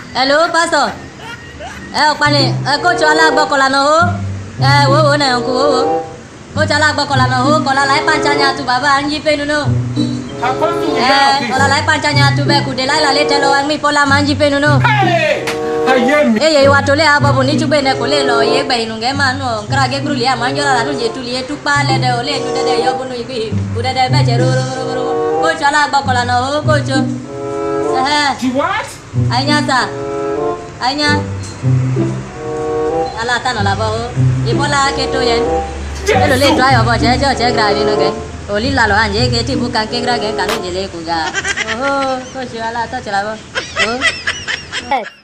Hello, pastor. Opane, coach ala gbo kola no ho. Wo na yanku wo. Coach ala gbo kola no ho, kola lai pancanya tu baba anji pe nuno. Kola lai pancanya tu be ku de lai la le telo an mi pola manji pe nuno. Ye watole abo ni chube ne kole lo ye gbe inu ge ma no kra ge gru lia manjola la no je tu lie tu pa le de ole tu de yo bunu ibi ku de be je ro coach ala gbo kola no ho coach. What? Ainya ta. Ainya. Ala ta no la bo. Ibola ke to yen. Elo le try obo je gra ni no ge. Oli la lo anje ke ti bukan ke gra ge kan je le ku ga. Oh, coach ala ta chala bo. Oh.